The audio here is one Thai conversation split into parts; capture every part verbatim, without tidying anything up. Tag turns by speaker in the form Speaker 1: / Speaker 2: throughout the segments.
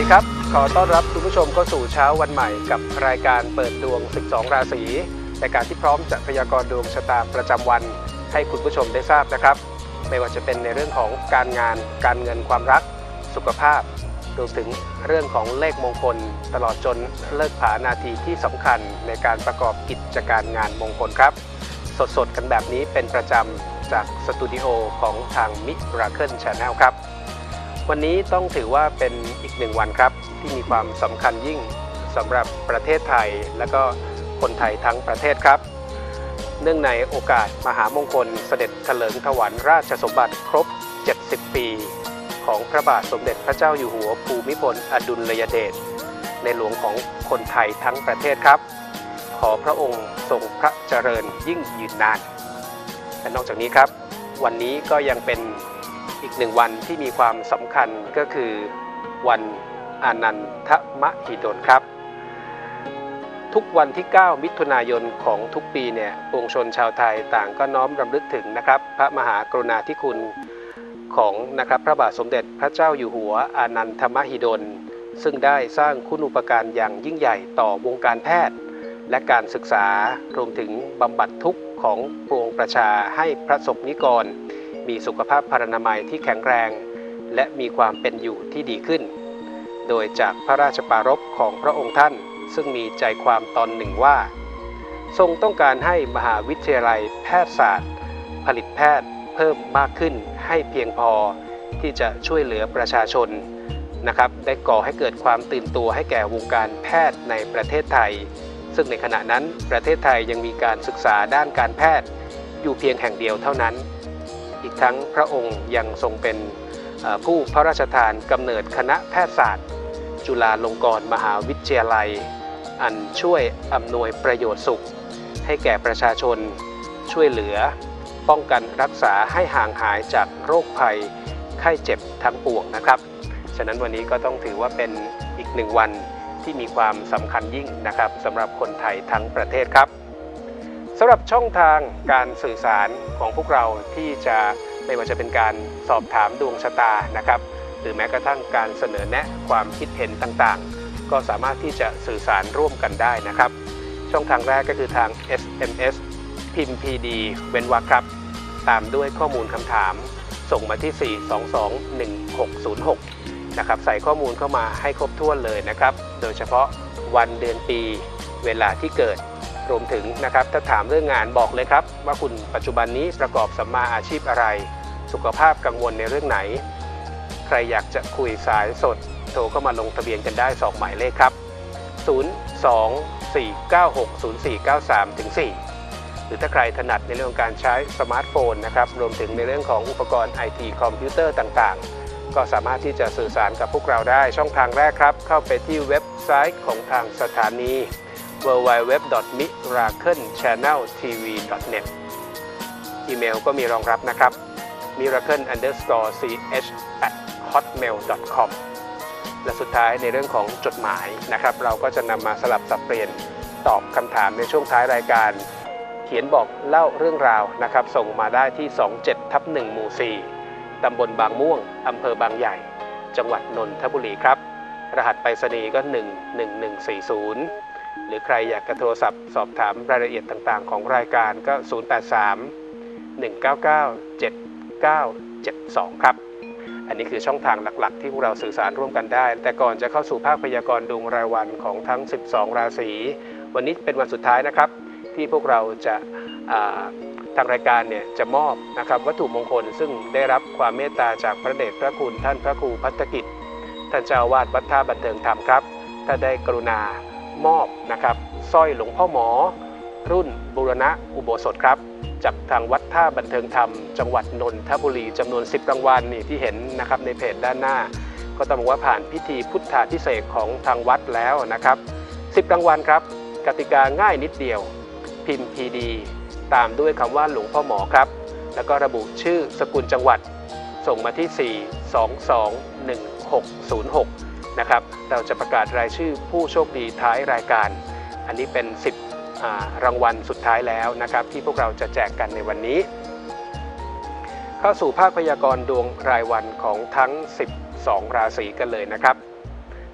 Speaker 1: ดีครับขอต้อนรับคุณผู้ชมเข้าสู่เช้าวันใหม่กับรายการเปิดดวงสิบสองราศีรายการที่พร้อมจะพยากรณ์ดวงชะตาประจำวันให้คุณผู้ชมได้ทราบนะครับไม่ว่าจะเป็นในเรื่องของการงานการเงินความรักสุขภาพรวมถึงเรื่องของเลขมงคลตลอดจนเลิกผานาทีที่สำคัญในการประกอบกิจการงานมงคลครับสดๆกันแบบนี้เป็นประจำจากสตูดิโอของทาง Miracle Channel ครับวันนี้ต้องถือว่าเป็นอีกหนึ่งวันครับที่มีความสำคัญยิ่งสำหรับประเทศไทยและก็คนไทยทั้งประเทศครับเนื่องในโอกาสมหามงคลเสด็จเถลิงถวัลย์ราชสมบัติครบเจ็ดสิบปีของพระบาทสมเด็จพระเจ้าอยู่หัวภูมิพลอดุลยเดชในหลวงของคนไทยทั้งประเทศครับขอพระองค์ทรงพระเจริญยิ่งยืนนานและนอกจากนี้ครับวันนี้ก็ยังเป็นอีกหนึ่งวันที่มีความสำคัญก็คือวันอานันทมหิดลครับทุกวันที่เก้ามิถุนายนของทุกปีเนี่ยปวงชนชาวไทยต่างก็น้อมรำลึกถึงนะครับพระมหากรุณาธิคุณของนะครับพระบาทสมเด็จพระเจ้าอยู่หัวอานันทมหิดลซึ่งได้สร้างคุณูปการอย่างยิ่งใหญ่ต่อวงการแพทย์และการศึกษารวมถึงบำบัดทุกข์ของปวงประชาให้พระสงฆ์นิกรมีสุขภาพพรรณนามัยที่แข็งแรงและมีความเป็นอยู่ที่ดีขึ้นโดยจากพระราชปรารภของพระองค์ท่านซึ่งมีใจความตอนหนึ่งว่าทรงต้องการให้มหาวิทยาลัยแพทยศาสตร์ผลิตแพทย์เพิ่มมากขึ้นให้เพียงพอที่จะช่วยเหลือประชาชนนะครับได้ก่อให้เกิดความตื่นตัวให้แก่วงการแพทย์ในประเทศไทยซึ่งในขณะนั้นประเทศไทยยังมีการศึกษาด้านการแพทย์อยู่เพียงแห่งเดียวเท่านั้นอีกทั้งพระองค์ยังทรงเป็นผู้พระราชทานกำเนิดคณะแพทยศาสตร์จุฬาลงกรณ์มหาวิทยาลัยอันช่วยอำนวยประโยชน์สุขให้แก่ประชาชนช่วยเหลือป้องกันรักษาให้ห่างหายจากโรคภัยไข้เจ็บทั้งปวงนะครับฉะนั้นวันนี้ก็ต้องถือว่าเป็นอีกหนึ่งวันที่มีความสำคัญยิ่งนะครับสำหรับคนไทยทั้งประเทศครับสำหรับช่องทางการสื่อสารของพวกเราที่จะไม่ว่าจะเป็นการสอบถามดวงชะตานะครับหรือแม้กระทั่งการเสนอแนะความคิดเห็นต่างๆก็สามารถที่จะสื่อสารร่วมกันได้นะครับช่องทางแรกก็คือทาง เอส เอ็ม เอส พิมพ์ พี ดี เว้นวรรคครับตามด้วยข้อมูลคำถามส่งมาที่สี่ สอง สอง หนึ่ง หก ศูนย์ หกนะครับใส่ข้อมูลเข้ามาให้ครบถ้วนเลยนะครับโดยเฉพาะวันเดือนปีเวลาที่เกิดรวมถึงนะครับถ้าถามเรื่องงานบอกเลยครับว่าคุณปัจจุบันนี้ประกอบสัมมาอาชีพอะไรสุขภาพกังวลในเรื่องไหนใครอยากจะคุยสายสดโทรเข้ามาลงทะเบียนกันได้สองหมายเลขครับศูนย์ สอง สี่ เก้า หก ศูนย์ สี่ เก้า สาม ถึง สี่หรือถ้าใครถนัดในเรื่องของการใช้สมาร์ทโฟนนะครับรวมถึงในเรื่องของอุปกรณ์ ไอ ที คอมพิวเตอร์ต่างๆก็สามารถที่จะสื่อสารกับพวกเราได้ช่องทางแรกครับเข้าไปที่เว็บไซต์ของทางสถานี ดับเบิลยู ดับเบิลยู ดับเบิลยู ดอท มิราเคิล แชนแนล ที วี ดอท เน็ต อีเมลก็มีรองรับนะครับ มิราเคิล อันเดอร์สกอร์ ซี เอช แอท ฮอตเมล ดอท คอม และสุดท้ายในเรื่องของจดหมายนะครับเราก็จะนำมาสลับสับเปลี่ยนตอบคำถามในช่วงท้ายรายการเขียนบอกเล่าเรื่องราวนะครับส่งมาได้ที่ สองเจ็ดทับหนึ่ง หมู่ สี่ ตำบลบางม่วงอำเภอบางใหญ่จังหวัดนนทบุรีครับรหัสไปรษณีย์ก็หนึ่ง หนึ่ง หนึ่ง สี่ ศูนย์หรือใครอยากจะโทรศัพท์สอบถามรายละเอียดต่างๆของรายการก็ศูนย์ แปด สาม หนึ่ง เก้า เก้า เจ็ด เก้า เจ็ด สองครับอันนี้คือช่องทางหลักๆที่พวกเราสื่อสารร่วมกันได้แต่ก่อนจะเข้าสู่ภาคพยากรณ์ดวงรายวันของทั้งสิบสองราศีวันนี้เป็นวันสุดท้ายนะครับที่พวกเราจะทางรายการเนี่ยจะมอบนะครับวัตถุมงคลซึ่งได้รับความเมตตาจากพระเดชพระคุณท่านพระครูภัตกิจท่านเจ้าวาดวัดท่าบันเทิงธรรมครับท่านได้กรุณามอบนะครับสร้อยหลวงพ่อหมอรุ่นบูรณะอุโบสถครับจากทางวัดท่าบันเทิงธรรมจังหวัดนนทบุรีจำนวนสิบรางวัลนี่ที่เห็นนะครับในเพจด้านหน้าก็ต้องบอกว่าผ่านพิธีพุทธาภิเษกของทางวัดแล้วนะครับสิบรางวัลครับกติกาง่ายนิดเดียวพิมพ์ พี ดี ตามด้วยคำว่าหลวงพ่อหมอครับแล้วก็ระบุชื่อสกุลจังหวัดส่งมาที่สี่ สอง สอง หนึ่ง หก ศูนย์ หกนะครับเราจะประกาศรายชื่อผู้โชคดีท้ายรายการอันนี้เป็นสิบรางวัลสุดท้ายแล้วนะครับที่พวกเราจะแจกกันในวันนี้เข้าสู่ภาคพยากรณ์ดวงรายวันของทั้งสิบสองราศีกันเลยนะครับ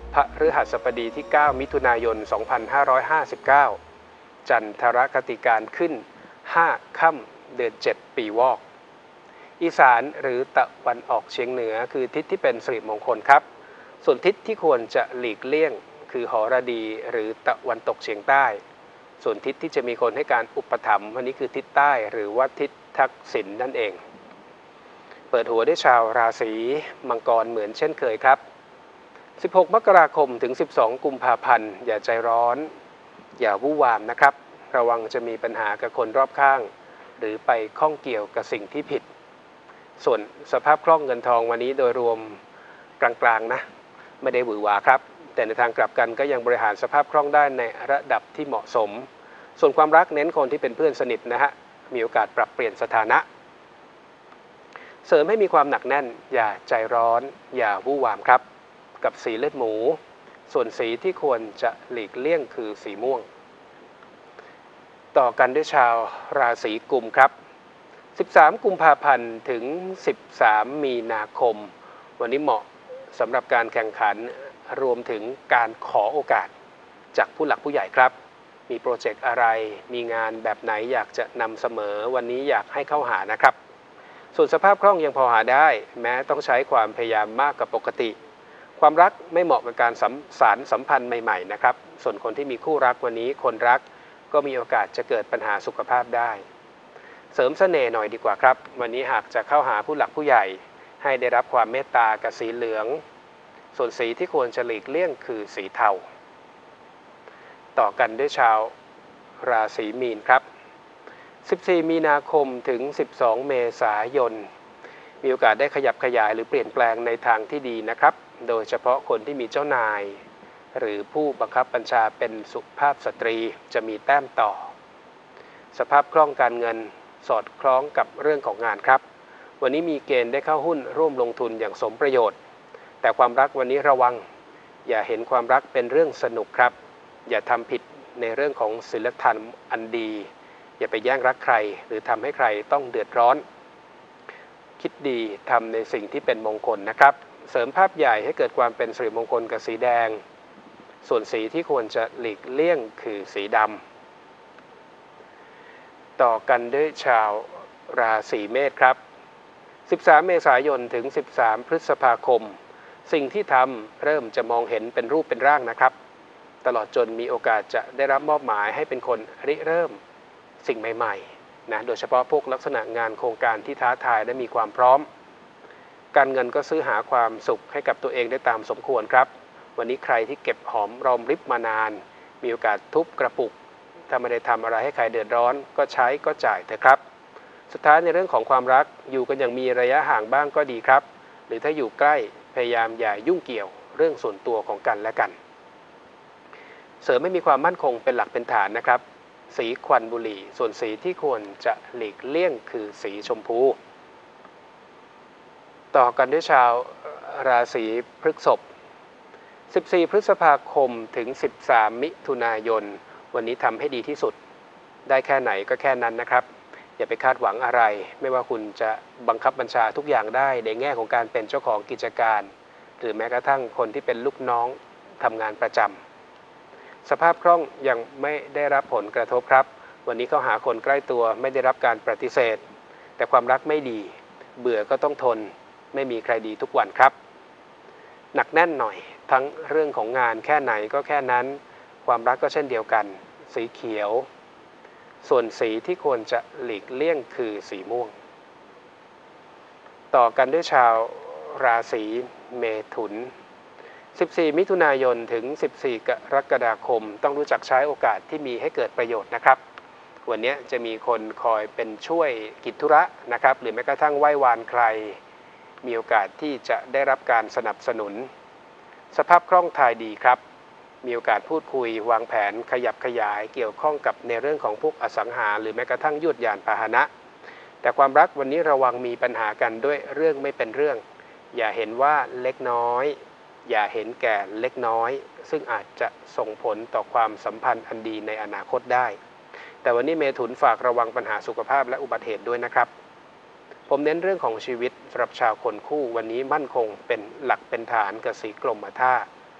Speaker 1: พฤหัสบดีที่ เก้า มิถุนายน สองพันห้าร้อยห้าสิบเก้า จันทรคติการขึ้น ห้า ค่ำเดือน เจ็ด ปีวอกอีสานหรือตะวันออกเฉียงเหนือคือทิศที่เป็นสิริมงคลครับส่วนทิศที่ควรจะหลีกเลี่ยงคือหรดีหรือตะวันตกเฉียงใต้ส่วนทิศที่จะมีคนให้การอุปถัมภ์วันนี้คือทิศใต้หรือว่าทิศทักษิณ น, นั่นเองเปิดหัวด้วยชาวราศีมังกรเหมือนเช่นเคยครับสิบหกมกราคมถึงสิบสองกุมภาพันธ์อย่าใจร้อนอย่าวู่วามนะครับระวังจะมีปัญหากับคนรอบข้างหรือไปข้องเกี่ยวกับสิ่งที่ผิดส่วนสภาพคล่องเงินทองวันนี้โดยรวมกลางๆนะไม่ได้หวือหวาครับแต่ในทางกลับกันก็ยังบริหารสภาพคล่องได้ในระดับที่เหมาะสมส่วนความรักเน้นคนที่เป็นเพื่อนสนิทนะฮะมีโอกาสปรับเปลี่ยนสถานะเสริมให้มีความหนักแน่นอย่าใจร้อนอย่าวู่วามครับกับสีเลือดหมูส่วนสีที่ควรจะหลีกเลี่ยงคือสีม่วงต่อกันด้วยชาวราศีกุมครับสิบสามกุมภาพันธ์ถึงสิบสามมีนาคมวันนี้เหมาะสำหรับการแข่งขันรวมถึงการขอโอกาสจากผู้หลักผู้ใหญ่ครับมีโปรเจกต์อะไรมีงานแบบไหนอยากจะนำเสมอวันนี้อยากให้เข้าหานะครับส่วนสภาพคล่องยังพอหาได้แม้ต้องใช้ความพยายามมากกว่าปกติความรักไม่เหมาะกับการสานสัมพันธ์ใหม่ๆนะครับส่วนคนที่มีคู่รักวันนี้คนรักก็มีโอกาสจะเกิดปัญหาสุขภาพได้เสริมเสน่ห์หน่อยดีกว่าครับวันนี้หากจะเข้าหาผู้หลักผู้ใหญ่ให้ได้รับความเมตตากับสีเหลืองส่วนสีที่ควรจะหลีกเลี่ยงคือสีเทาต่อกันด้วยชาวราศีมีนครับสิบสี่มีนาคมถึงสิบสองเมษายนมีโอกาสได้ขยับขยายหรือเปลี่ยนแปลงในทางที่ดีนะครับโดยเฉพาะคนที่มีเจ้านายหรือผู้บังคับบัญชาเป็นสุภาพสตรีจะมีแต้มต่อสภาพคล่องการเงินสอดคล้องกับเรื่องของงานครับวันนี้มีเกณฑ์ได้เข้าหุ้นร่วมลงทุนอย่างสมประโยชน์แต่ความรักวันนี้ระวังอย่าเห็นความรักเป็นเรื่องสนุกครับอย่าทำผิดในเรื่องของศีลธรรมอันดีอย่าไปแย่งรักใครหรือทำให้ใครต้องเดือดร้อนคิดดีทำในสิ่งที่เป็นมงคลนะครับเสริมภาพใหญ่ให้เกิดความเป็นสิริมงคลกับสีแดงส่วนสีที่ควรจะหลีกเลี่ยงคือสีดำต่อกันด้วยชาวราศีเมษครับสิบสามเมษายนถึงสิบสามพฤษภาคมสิ่งที่ทำเริ่มจะมองเห็นเป็นรูปเป็นร่างนะครับตลอดจนมีโอกาสจะได้รับมอบหมายให้เป็นคนริเริ่มสิ่งใหม่ๆนะโดยเฉพาะพวกลักษณะงานโครงการที่ท้าทายและมีความพร้อมการเงินก็ซื้อหาความสุขให้กับตัวเองได้ตามสมควรครับวันนี้ใครที่เก็บหอมรอมริบมานานมีโอกาสทุบกระปุกถ้าไม่ได้ทำอะไรให้ใครเดือดร้อนก็ใช้ก็จ่ายเถอะครับสุดท้ายในเรื่องของความรักอยู่กันอย่างมีระยะห่างบ้างก็ดีครับหรือถ้าอยู่ใกล้พยายามอย่ายุ่งเกี่ยวเรื่องส่วนตัวของกันและกันเสริมไม่มีความมั่นคงเป็นหลักเป็นฐานนะครับสีควันบุหรี่ส่วนสีที่ควรจะหลีกเลี่ยงคือสีชมพูต่อกันด้วยชาวราศีพฤษภสิบสี่พฤษภาคมถึงสิบสามมิถุนายนวันนี้ทำให้ดีที่สุดได้แค่ไหนก็แค่นั้นนะครับอย่าไปคาดหวังอะไรไม่ว่าคุณจะบังคับบัญชาทุกอย่างได้ในแง่ของการเป็นเจ้าของกิจการหรือแม้กระทั่งคนที่เป็นลูกน้องทำงานประจำสภาพคล่องยังไม่ได้รับผลกระทบครับวันนี้เขาหาคนใกล้ตัวไม่ได้รับการปฏิเสธแต่ความรักไม่ดีเบื่อก็ต้องทนไม่มีใครดีทุกวันครับหนักแน่นหน่อยทั้งเรื่องของงานแค่ไหนก็แค่นั้นความรักก็เช่นเดียวกันสีเขียวส่วนสีที่ควรจะหลีกเลี่ยงคือสีม่วงต่อกันด้วยชาวราศีเมถุนสิบสี่มิถุนายนถึงสิบสี่กรกฎาคมต้องรู้จักใช้โอกาสที่มีให้เกิดประโยชน์นะครับวันนี้จะมีคนคอยเป็นช่วยกิจธุระนะครับหรือแม้กระทั่งไหว้วานใครมีโอกาสที่จะได้รับการสนับสนุนสภาพคล่องทายดีครับมีโอกาสพูดคุยวางแผนขยับขยายเกี่ยวข้องกับในเรื่องของพวกอสังหาหรือแม้กระทั่งยวดยานพาหนะแต่ความรักวันนี้ระวังมีปัญหากันด้วยเรื่องไม่เป็นเรื่องอย่าเห็นว่าเล็กน้อยอย่าเห็นแก่เล็กน้อยซึ่งอาจจะส่งผลต่อความสัมพันธ์อันดีในอนาคตได้แต่วันนี้เมถุนฝากระวังปัญหาสุขภาพและอุบัติเหตุด้วยนะครับผมเน้นเรื่องของชีวิตสำหรับชาวคนคู่วันนี้มั่นคงเป็นหลักเป็นฐานกับสีกรมท่า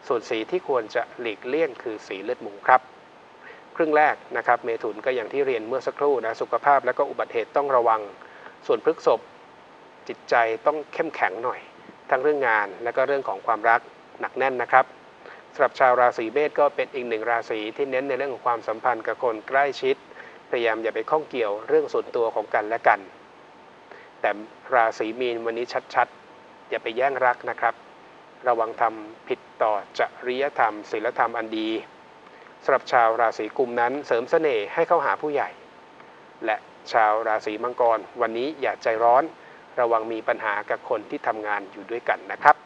Speaker 1: ส่วนสีที่ควรจะหลีกเลี่ยงคือสีเลือดหมูครับครึ่งแรกนะครับเมถุนก็อย่างที่เรียนเมื่อสักครู่นะสุขภาพและก็อุบัติเหตุต้องระวังส่วนพฤษภจิตใจต้องเข้มแข็งหน่อยทั้งเรื่องงานและก็เรื่องของความรักหนักแน่นนะครับสำหรับชาวราศีเมษก็เป็นอีกหนึ่งราศีที่เน้นในเรื่องของความสัมพันธ์กับคนใกล้ชิดพยายามอย่าไปข้องเกี่ยวเรื่องส่วนตัวของกันและกันแต่ราศีมีนวันนี้ชัดๆอย่าไปแย่งรักนะครับระวังทำผิดต่อจริยธรรมศีลธรรมอันดีสำหรับชาวราศีกุมนั้นเสริมเสน่ห์ให้เข้าหาผู้ใหญ่และชาวราศีมังกรวันนี้อย่าใจร้อนระวังมีปัญหากับคนที่ทำงานอยู่ด้วยกันนะครับ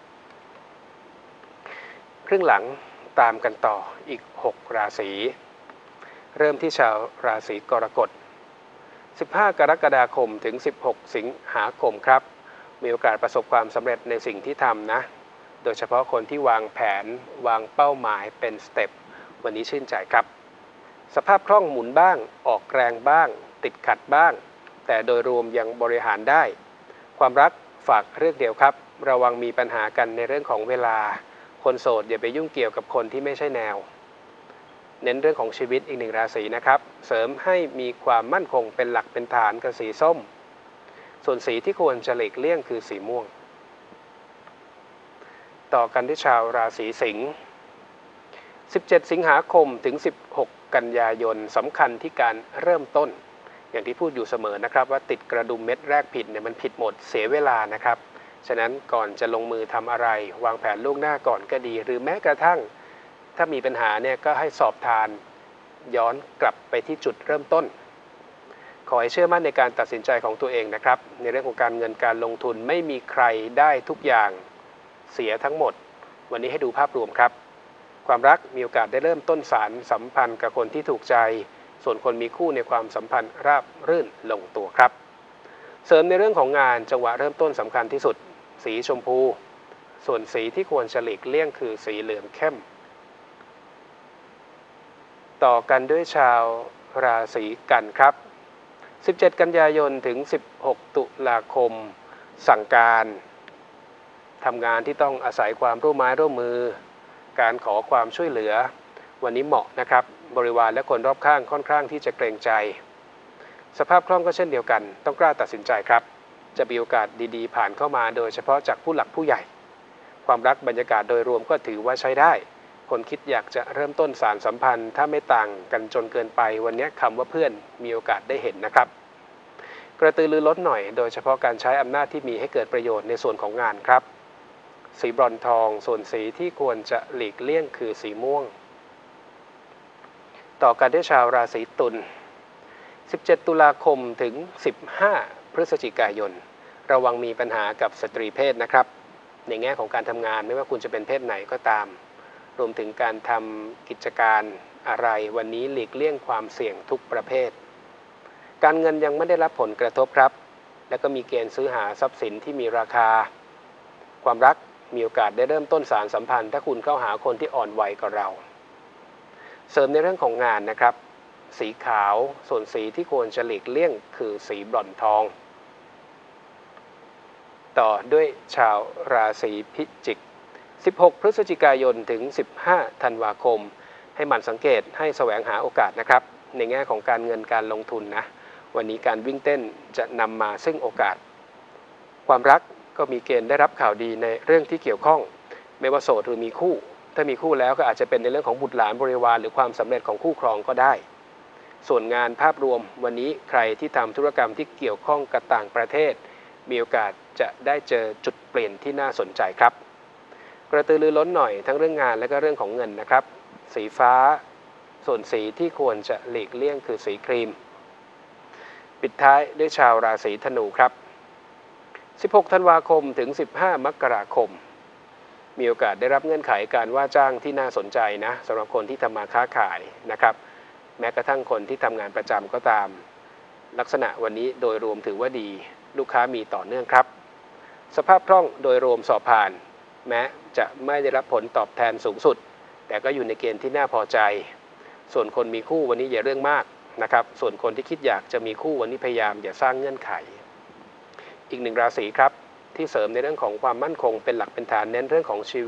Speaker 1: ครึ่งหลังตามกันต่ออีกหกราศีเริ่มที่ชาวราศีกรกฎสิบห้ากรกฎาคมถึงสิบหกสิงหาคมครับมีโอกาสประสบความสำเร็จในสิ่งที่ทำนะโดยเฉพาะคนที่วางแผนวางเป้าหมายเป็นสเต็ปวันนี้ชื่นใจครับสภาพคล่องหมุนบ้างออกแรงบ้างติดขัดบ้างแต่โดยรวมยังบริหารได้ความรักฝากเรื่องเดียวครับระวังมีปัญหากันในเรื่องของเวลาคนโสดอย่าไปยุ่งเกี่ยวกับคนที่ไม่ใช่แนวเน้นเรื่องของชีวิตอีกหนึ่งราศีนะครับเสริมให้มีความมั่นคงเป็นหลักเป็นฐานกับสีส้มส่วนสีที่ควรจะหลีกเลี่ยงคือสีม่วงต่อกันที่ชาวราศีสิงห์สิบเจ็ดสิงหาคมถึงสิบหกกันยายนสำคัญที่การเริ่มต้นอย่างที่พูดอยู่เสมอนะครับว่าติดกระดุมเม็ดแรกผิดเนี่ยมันผิดหมดเสียเวลานะครับฉะนั้นก่อนจะลงมือทำอะไรวางแผนล่วงหน้าก่อนก็ดีหรือแม้กระทั่งถ้ามีปัญหาเนี่ยก็ให้สอบทานย้อนกลับไปที่จุดเริ่มต้นขอให้เชื่อมั่นในการตัดสินใจของตัวเองนะครับในเรื่องของการเงินการลงทุนไม่มีใครได้ทุกอย่างเสียทั้งหมดวันนี้ให้ดูภาพรวมครับความรักมีโอกาสได้เริ่มต้นสารสัมพันธ์กับคนที่ถูกใจส่วนคนมีคู่ในความสัมพันธ์ราบรื่นลงตัวครับเสริมในเรื่องของงานจังหวะเริ่มต้นสำคัญที่สุดสีชมพูส่วนสีที่ควรจะหลีกเลี่ยงคือสีเหลืองเข้มต่อกันด้วยชาวราศีกันครับสิบเจ็ดกันยายนถึงสิบหกตุลาคมสั่งการทำงานที่ต้องอาศัยความร่วมไม้ร่วมมือการขอความช่วยเหลือวันนี้เหมาะนะครับบริวารและคนรอบข้างค่อนข้างที่จะเกรงใจสภาพคล่องก็เช่นเดียวกันต้องกล้าตัดสินใจครับจะมีโอกาสดีๆผ่านเข้ามาโดยเฉพาะจากผู้หลักผู้ใหญ่ความรักบรรยากาศโดยรวมก็ถือว่าใช้ได้คนคิดอยากจะเริ่มต้นสารสัมพันธ์ถ้าไม่ต่างกันจนเกินไปวันนี้คำว่าเพื่อนมีโอกาสได้เห็นนะครับกระตือรือร้นหน่อยโดยเฉพาะการใช้อำนาจที่มีให้เกิดประโยชน์ในส่วนของงานครับสีบรอนซ์ทองส่วนสีที่ควรจะหลีกเลี่ยงคือสีม่วงต่อกันด้วยชาวราศีตุลสิบเจ็ดตุลาคมถึงสิบห้าพฤศจิกายนระวังมีปัญหากับสตรีเพศนะครับในแง่ของการทำงานไม่ว่าคุณจะเป็นเพศไหนก็ตามรวมถึงการทำกิจการอะไรวันนี้หลีกเลี่ยงความเสี่ยงทุกประเภทการเงินยังไม่ได้รับผลกระทบครับและก็มีเกณฑ์ซื้อหาทรัพย์สินที่มีราคาความรักมีโอกาสได้เริ่มต้นสารสัมพันธ์ถ้าคุณเข้าหาคนที่อ่อนวัยกว่าเราเสริมในเรื่องของงานนะครับสีขาวส่วนสีที่ควรจะหลีกเลี่ยงคือสีบรอนซ์ทองต่อด้วยชาวราศีพิจิกสิบหกพฤศจิกายนถึงสิบห้าธันวาคมให้หมั่นสังเกตให้แสวงหาโอกาสนะครับในแง่ของการเงินการลงทุนนะวันนี้การวิ่งเต้นจะนำมาซึ่งโอกาสความรักก็มีเกณฑ์ได้รับข่าวดีในเรื่องที่เกี่ยวข้องไม่ว่าโสดหรือมีคู่ถ้ามีคู่แล้วก็อาจจะเป็นในเรื่องของบุตรหลานบริวารหรือความสำเร็จของคู่ครองก็ได้ส่วนงานภาพรวมวันนี้ใครที่ทำธุรกรรมที่เกี่ยวข้องกับต่างประเทศมีโอกาสจะได้เจอจุดเปลี่ยนที่น่าสนใจครับกระตือรือร้นหน่อยทั้งเรื่องงานและก็เรื่องของเงินนะครับสีฟ้าส่วนสีที่ควรจะหลีกเลี่ยงคือสีครีมปิดท้ายด้วยชาวราศีธนูครับสิบหกธันวาคมถึงสิบห้ามกราคมมีโอกาสได้รับเงื่อนไขการว่าจ้างที่น่าสนใจนะสำหรับคนที่ทำมาค้าขายนะครับแม้กระทั่งคนที่ทำงานประจำก็ตามลักษณะวันนี้โดยรวมถือว่าดีลูกค้ามีต่อเนื่องครับสภาพคล่องโดยรวมสอบผ่านแม้จะไม่ได้รับผลตอบแทนสูงสุดแต่ก็อยู่ในเกณฑ์ที่น่าพอใจส่วนคนมีคู่วันนี้อย่าเรื่องมากนะครับส่วนคนที่คิดอยากจะมีคู่วันนี้พยายามอย่าสร้างเงื่อนไขอีกหนึ่งราศีครับที่เสริมในเรื่องของความมั่นคงเป็นหลักเป็นฐานเน้นเรื่องของชีวิต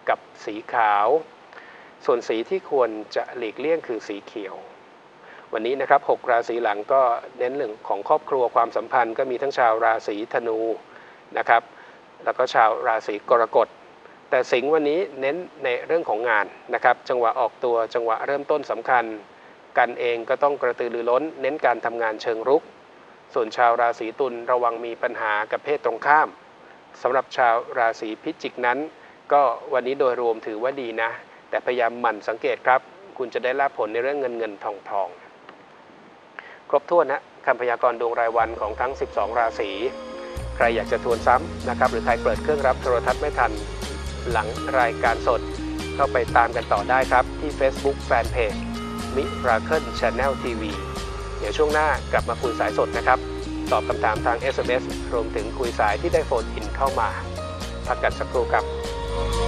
Speaker 1: กับสีขาวส่วนสีที่ควรจะหลีกเลี่ยงคือสีเขียววันนี้นะครับหกราศีหลังก็เน้นเรื่องของครอบครัวความสัมพันธ์ก็มีทั้งชาวราศีธนูนะครับแล้วก็ชาวราศีกรกฎแต่สิงห์วันนี้เน้นในเรื่องของงานนะครับจังหวะออกตัวจังหวะเริ่มต้นสำคัญกันเองก็ต้องกระตือรือร้นเน้นการทำงานเชิงรุกส่วนชาวราศีตุลระวังมีปัญหากับเพศตรงข้ามสำหรับชาวราศีพิจิกนั้นก็วันนี้โดยรวมถือว่าดีนะแต่พยายามหมั่นสังเกตครับคุณจะได้รับผลในเรื่องเงินเงินทองทองครบถ้วนนะคำพยากรณ์ดวงรายวันของทั้งสิบสองราศีใครอยากจะทวนซ้ำนะครับหรือใครเปิดเครื่องรับโทรทัศน์ไม่ทันหลังรายการสดเข้าไปตามกันต่อได้ครับที่ Facebook Fanpage Miracle Channel ที วี เดี๋ยวช่วงหน้ากลับมาคุยสายสดนะครับตอบคำถามทาง เอส เอ็ม เอส รวมถึงคุยสายที่ได้โฟนอินเข้ามาพักกันสักครู่ครับ